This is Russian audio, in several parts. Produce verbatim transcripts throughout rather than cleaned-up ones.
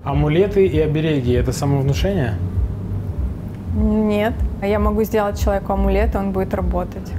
Амулеты и обереги – это самовнушение? Нет. Я могу сделать человеку амулет, и он будет работать.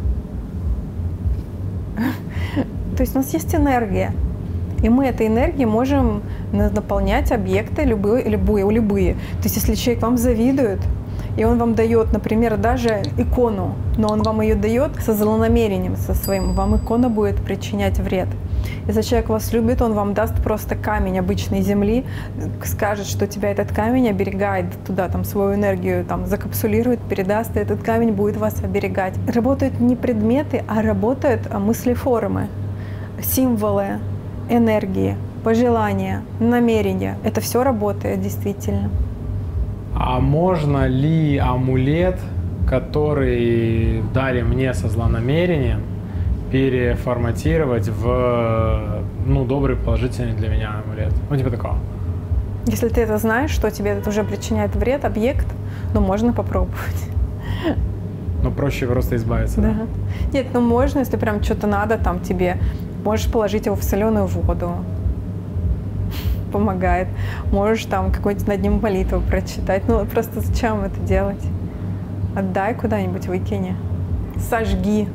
То есть у нас есть энергия, и мы этой энергией можем наполнять объекты любые, любые, любые. То есть если человек вам завидует, и он вам дает, например, даже икону, но он вам ее дает со злонамерением, со своим, вам икона будет причинять вред. Если человек вас любит, он вам даст просто камень обычной земли, скажет, что тебя этот камень оберегает, туда там свою энергию там закапсулирует, передаст, и этот камень будет вас оберегать. Работают не предметы, а работают мыслеформы, символы, энергии, пожелания, намерения. Это все работает действительно. А можно ли амулет, который дали мне со злонамерением, переформатировать в ну, добрый, положительный для меня амулет? Ну, типа такого. Если ты это знаешь, что тебе это уже причиняет вред, объект, ну, можно попробовать. Ну, проще просто избавиться, да? Да. Нет, ну, можно, если прям что-то надо там тебе, можешь положить его в соленую воду. Помогает. Можешь там какую-нибудь над ним молитву прочитать. Ну, просто зачем это делать? Отдай куда-нибудь, выкини. Сожги.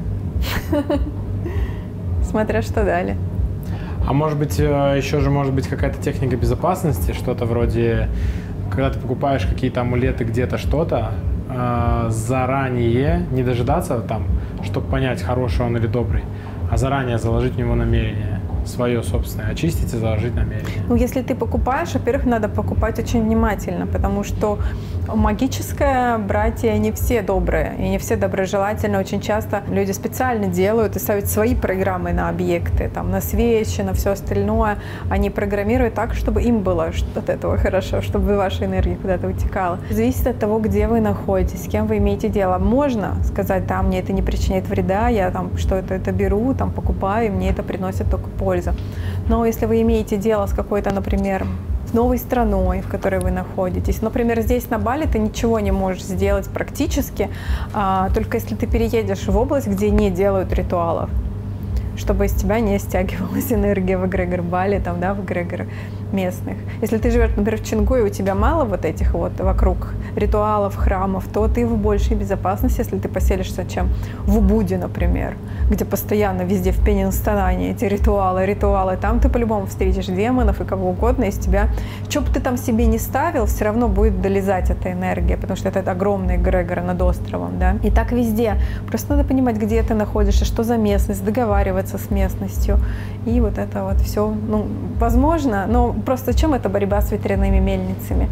Смотря что дали. А может быть, еще же может быть какая-то техника безопасности, что-то вроде, когда ты покупаешь какие-то амулеты где-то что-то, э, заранее не дожидаться там, чтобы понять, хороший он или добрый, а заранее заложить в него намерение свое собственное, очистить и заложить намерение. Ну, если ты покупаешь, во-первых, надо покупать очень внимательно, потому что магическое братья не все добрые и не все доброжелательны. Очень часто люди специально делают и ставят свои программы на объекты, там, на свечи, на все остальное. Они программируют так, чтобы им было от этого хорошо, чтобы ваша энергия куда-то утекала. Зависит от того, где вы находитесь, с кем вы имеете дело. Можно сказать, да, мне это не причиняет вреда, я там что-то это беру, там, покупаю, и мне это приносит только пользу. Но если вы имеете дело с какой-то, например, новой страной, в которой вы находитесь. Например, здесь на Бали ты ничего не можешь сделать практически, а, только если ты переедешь в область, где не делают ритуалов, чтобы из тебя не стягивалась энергия в эгрегор Бали, там, да, в эгрегор местных. Если ты живешь, например, в Чингу, и у тебя мало вот этих вот вокруг ритуалов, храмов, то ты в большей безопасности, если ты поселишься, чем в Убуде, например, где постоянно везде в Пенинстане эти ритуалы, ритуалы. Там ты по-любому встретишь демонов и кого угодно из тебя. Что бы ты там себе не ставил, все равно будет долезать эта энергия, потому что это огромный эгрегор над островом, да. И так везде. Просто надо понимать, где ты находишься, что за местность, договариваться с местностью. И вот это вот все, ну, возможно, но просто чем это борьба с ветряными мельницами?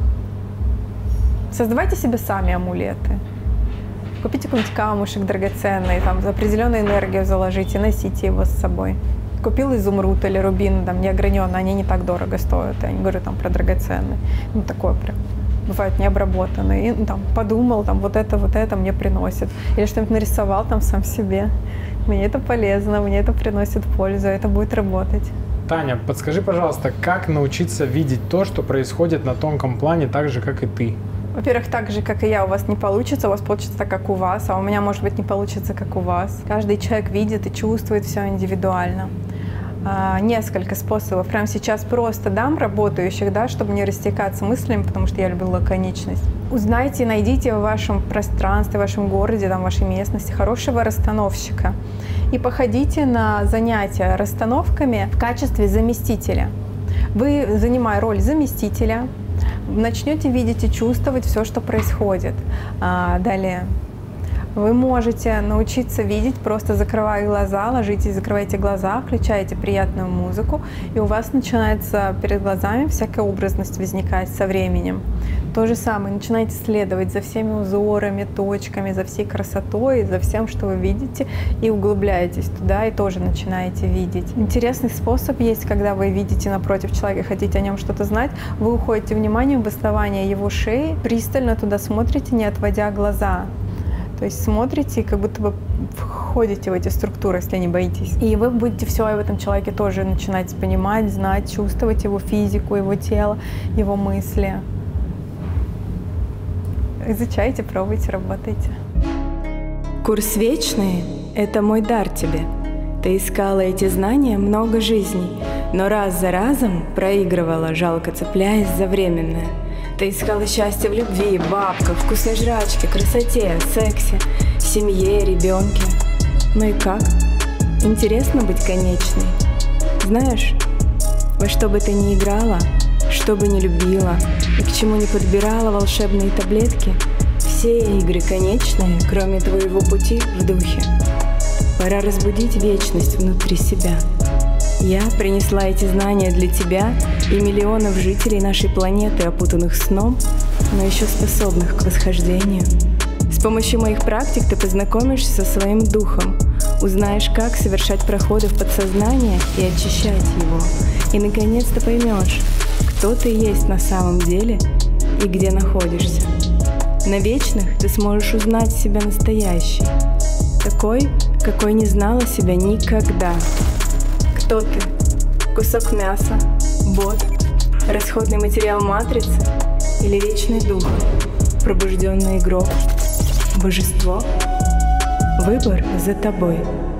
Создавайте себе сами амулеты. Купите какой-нибудь камушек драгоценный, там, определенную энергию заложите, носите его с собой. Купил изумруд или рубин, там, неограненный, они не так дорого стоят, я не говорю там про драгоценный. Ну, такое прям. Бывают необработанные. И, ну, там, подумал, там, вот это, вот это мне приносит. Или что-нибудь нарисовал там сам себе. Мне это полезно, мне это приносит пользу, это будет работать. Таня, подскажи, пожалуйста, как научиться видеть то, что происходит на тонком плане, так же, как и ты? Во-первых, так же, как и я, у вас не получится, у вас получится так, как у вас, а у меня, может быть, не получится, как у вас. Каждый человек видит и чувствует все индивидуально. А, несколько способов. Прямо сейчас просто дам работающих, да, чтобы не растекаться мыслями, потому что я люблю лаконичность. Узнайте, найдите в вашем пространстве, в вашем городе, там, в вашей местности хорошего расстановщика и походите на занятия расстановками в качестве заместителя. Вы, занимая роль заместителя, начнете видеть и чувствовать все, что происходит. А, далее. Вы можете научиться видеть, просто закрывая глаза, ложитесь, закрываете глаза, включаете приятную музыку, и у вас начинается перед глазами всякая образность возникать со временем. То же самое, начинаете следовать за всеми узорами, точками, за всей красотой, за всем, что вы видите, и углубляетесь туда, и тоже начинаете видеть. Интересный способ есть, когда вы видите напротив человека, хотите о нем что-то знать, вы уходите вниманием в основание его шеи, пристально туда смотрите, не отводя глаза. То есть смотрите, как будто бы входите в эти структуры, если не боитесь. И вы будете все в этом человеке тоже начинать понимать, знать, чувствовать его физику, его тело, его мысли. Изучайте, пробуйте, работайте. Курс «Вечные» — это мой дар тебе. Ты искала эти знания много жизней, но раз за разом проигрывала, жалко цепляясь за временное. Ты искала счастье в любви, бабках, вкусной жрачке, красоте, сексе, семье, ребенке. Ну и как? Интересно быть конечной? Знаешь, во что бы ты ни играла, что бы ни любила и к чему ни подбирала волшебные таблетки, все игры конечные, кроме твоего пути в духе. Пора разбудить вечность внутри себя. Я принесла эти знания для тебя и миллионов жителей нашей планеты, опутанных сном, но еще способных к восхождению. С помощью моих практик ты познакомишься со своим духом, узнаешь, как совершать проходы в подсознание и очищать его. И наконец-то поймешь, кто ты есть на самом деле и где находишься. На вечных ты сможешь узнать себя настоящей, такой, какой не знала себя никогда. Кто ты? Кусок мяса, бот, расходный материал матрицы или вечный дух, пробужденный игрок, божество? Выбор за тобой.